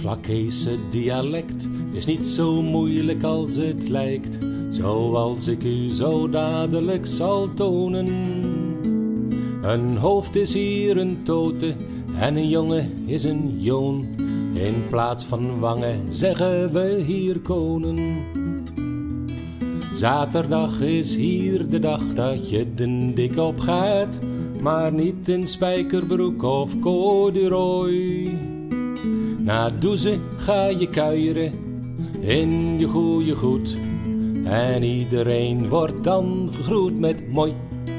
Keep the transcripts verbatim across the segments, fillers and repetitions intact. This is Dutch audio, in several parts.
Vlakese dialect is niet zo moeilijk als het lijkt, zoals ik u zo dadelijk zal tonen. Een hoofd is hier een tote en een jongen is een joon. In plaats van wangen zeggen we hier konen. Zaterdag is hier de dag dat je den dik op gaat, maar niet in spijkerbroek of corduroy. Na douze ga je kuieren in je goeie goed en iedereen wordt dan gegroet met mooi.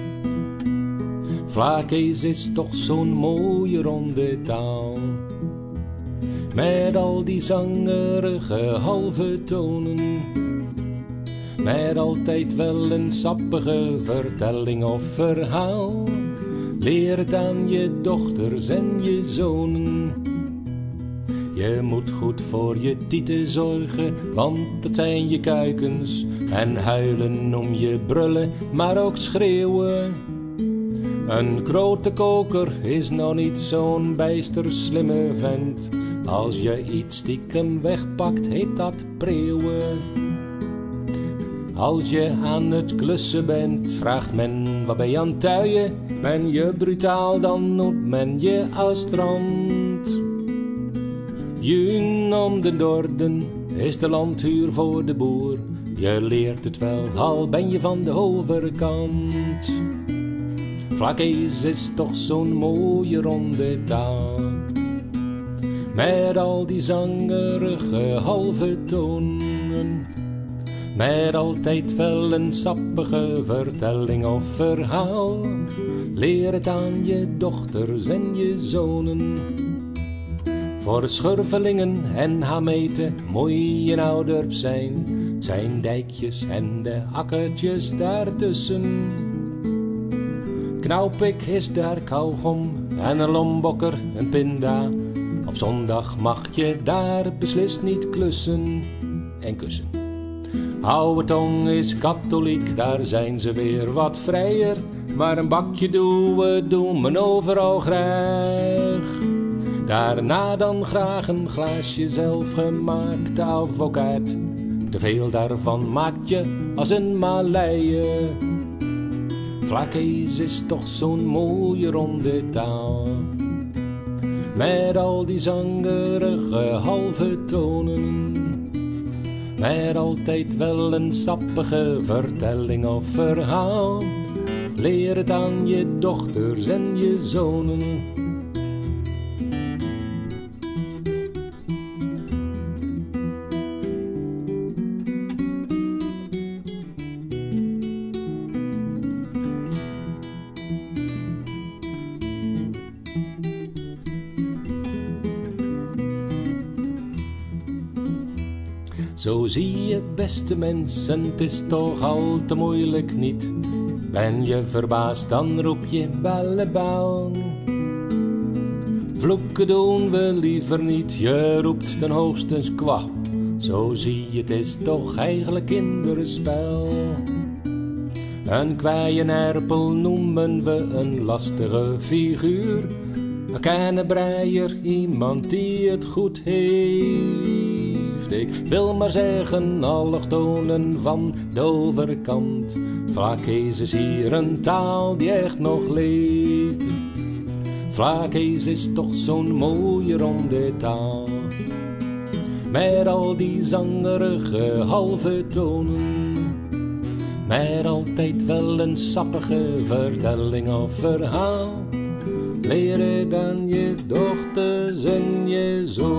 Vlakkees is toch zo'n mooie ronde taal, met al die zangerige halve tonen, met altijd wel een sappige vertelling of verhaal. Leer het aan je dochters en je zonen. Je moet goed voor je tieten zorgen, want dat zijn je kuikens. En huilen om je brullen, maar ook schreeuwen. Een grote koker is nog niet zo'n bijster slimme vent. Als je iets stiekem wegpakt, heet dat preeuwen. Als je aan het klussen bent, vraagt men wat ben je aan het tuien. Ben je brutaal, dan noemt men je astrant. Jun om de Dorden is de landhuur voor de boer. Je leert het wel, al ben je van de overkant. Vlakkees is toch zo'n mooie ronde taal, met al die zangerige halve tonen, met altijd wel een sappige vertelling of verhaal. Leer het aan je dochters en je zonen. Voor schurvelingen en hameten moet je een ouderp zijn. Zijn dijkjes en de akkertjes daartussen. Knauwpik is daar kauwgom en een lombokker een pinda. Op zondag mag je daar beslist niet klussen en kussen. Oude Tong is katholiek, daar zijn ze weer wat vrijer. Maar een bakje doen we, doen men overal graag. Daarna dan graag een glaasje zelfgemaakte avocaat. Te veel daarvan maakt je als een Malaie. Vlakkees is toch zo'n mooie ronde taal, met al die zangerige halve tonen, met altijd wel een sappige vertelling of verhaal. Leer het aan je dochters en je zonen. Zo zie je, beste mensen, het is toch al te moeilijk niet. Ben je verbaasd, dan roep je bellebel. Vloeken doen we liever niet, je roept dan hoogstens kwap. Zo zie je, het is toch eigenlijk kinderspel. Een kwijienerpel noemen we een lastige figuur. Een kennebreier, iemand die het goed heeft. Ik wil maar zeggen, allochtonen van de overkant. Vlakkees is hier een taal die echt nog leeft. Vlakkees is toch zo'n mooie ronde taal, met al die zangerige halve tonen, met altijd wel een sappige vertelling of verhaal. Leer het aan je dochters en je zoon.